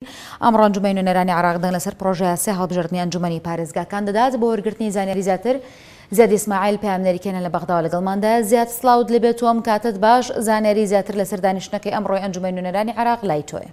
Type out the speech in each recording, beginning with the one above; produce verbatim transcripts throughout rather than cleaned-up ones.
ئەمڕۆ ئەنجومەی نوێنەرانی عێراق دەنگ لەسەر پرۆژەیە سێ هەڵبژاردننی ئەنجومەنی پارێزگاکان دەدات بۆ وەرگرتنی زانیاری زیاتر. زیاد ئیسماعیل پەیامنەریکێنە لە بەغداوە لەگەڵماندا. زیاد سڵاوت لەبێت و ئەم کاتت باش، زانیاری زیاتر لەسەر دانیشتنەکەی ئەمڕۆی ئەنجومەی نوێنەرانی عێراق لای تۆیە.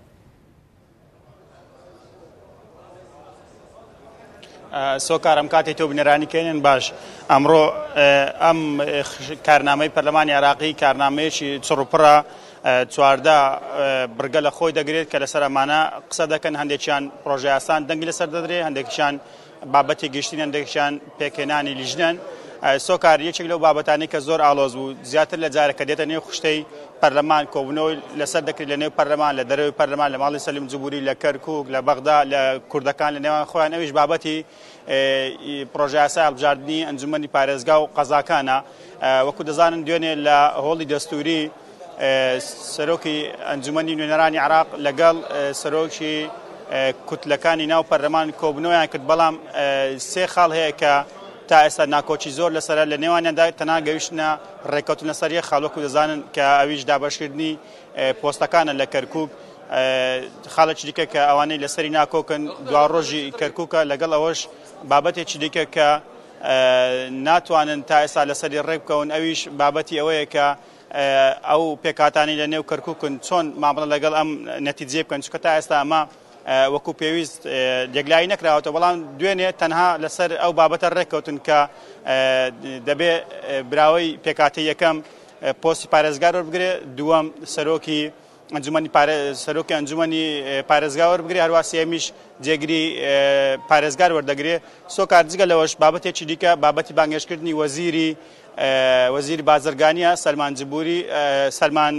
سۆکارم کاتی تۆ بنێرانیکەێنن باش. ئەمڕۆ ئەم کارنامەی پەرلەمانی عێراقی کارنامەیەکی چڕوپڕە چواردە برگە لە خۆی دەگرێت کە لەسەر ئەمانە قسە دەکەن. هەندێکیان پرۆژەی ئاسان دەنگی لەسەر دەدرێ، هەندێکیان بابەتی گشتین، هەندێکیان پێکێنانی لیژنن. سۆکار یەکێک لەو بابەتانی کە زۆر ئاڵۆز بوو زیاتر لە جارێکە دێتە نێو خوشتەی پەرلەمان کۆبوونەوەی لەسەر دەکرێت لە نێو پەرلەمان، لە دەرەوەی پەرلەمان، لە ماڵی سەلیم جوبوری، لە کەرکووک، لە بەغدا، لە کوردەکان لە نێوان خۆیان. ئەویش بابەتی پرۆژەی یاسای هەڵبژاردننی ئەنجومەنی پارێزگا و قەزاکانە. وەکو دەزانن دوێنێ لە هۆڵی دەستوری سەرۆکی ئەنجومەنی نوێنەرانی عێراق لەگەڵ سەرۆکی کوتلەکانی ناو پەرلەمان کۆبوونەوەیان کرد، بەڵام سێ خاڵ هەیە کە تا ئێستا ناکۆچی زۆر لەسەر لە نێوانیاندا تەنها گەیشتنە ڕێککەوتن لەسەر یەک خاڵ، وەکو دەزانن کە ئەویش دابەشکردنی پۆستەکانە لە کەرکووک. خاڵێکی دیکە کە ئەوانەی لەسەری ناکۆکن دوا ڕۆژی کەرکووکە، لەگەڵ ئەوەش بابەتێکی دیکە کە ناتوانن تا ئێستا لەسەری ڕێ بکەون، ئەویش بابەتی ئەوەیە کە ئەو پێکاتانی لە نێو کەرکووکن چۆن مامەڵە لەگەڵ ئەم نەتیجێ بکەن، چونکە تا ئێستا ئەمە وەکو پێویست لێگلایی نەکراوەتەوە، بەڵام دوێنێ تەنها لەسەر ئەو بابەتە ڕێککەوتن کە دەبێ براوەی پێکاتی یەکەم پۆستی پارێزگار وەربگرێ، دووەم سەرۆکی ئەنجومەنی سەرۆکی ئەنجومەنی پارێزگا وەربگرێ، هەروە سێمیش جێگیری پارێزگار وەردەگرێ. سۆکار جگە لەوەش بابەتێکی دیکە بابەتی بانگێشکردنی وەزیری وەزیری بازرگانیە سەلمان جبوری سەلمان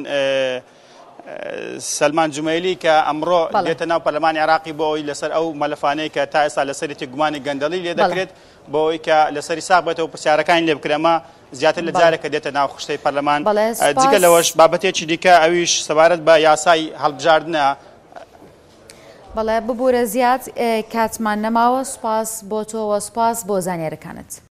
سەلمان جومەیلی کە ئەمڕۆ دێتە ناو پەرلەمانی عێراقی بۆ ئەوی لەسەر ئەو مەلەفانەی کە تا ئێستا لەسەری گومانی گەندەڵی لێ دەکرێت بۆ ئەوی کە لەسەری ساغ بێتەوە پرسیارەکانی لێ بکرێمە زیاتر لە جارێکە دێتە ناو خوشتەی پەرلەمان. جگە لەوەش بابەتێکی دیکە ئەویش سەبارەت بە یاسای هەڵبژاردنە. بەڵێ ببوورە زیاد کاتمان نەماوە. سوپاس بۆ تۆوە، سوپاس بۆ زانیاریەکانت.